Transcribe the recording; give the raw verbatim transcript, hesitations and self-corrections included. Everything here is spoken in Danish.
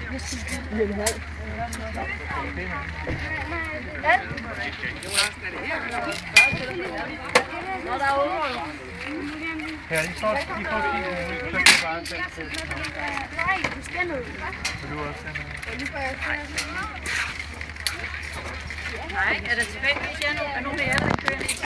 en halv. Ja, de får de får fint. Så kan du bare selv til. Nej, du skal noget. Vil du også have noget? Nej, er der tilfældigvis nogen af jer, der kører ind?